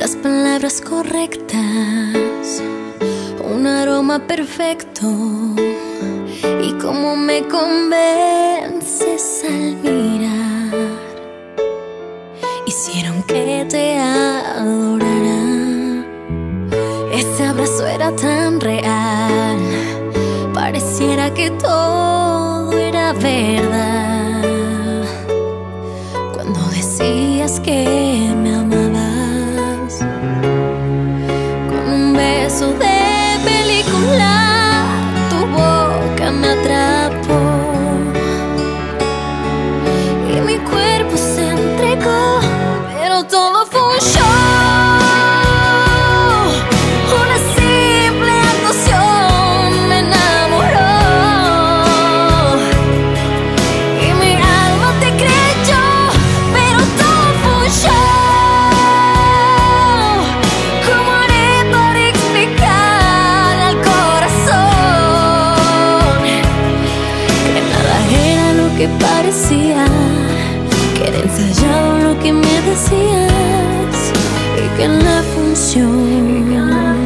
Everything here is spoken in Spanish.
las palabras correctas, un aroma perfecto, y cómo me convences al mirar, hicieron que te adorara. Ese abrazo era tan real, pareciera que todo era verdad. Cuando decías que me amabas, con un beso de película, tu boca me atrapó y mi cuerpo se entregó, pero todo fue un show. Que parecía que era ensayado lo que me decías, y que en la función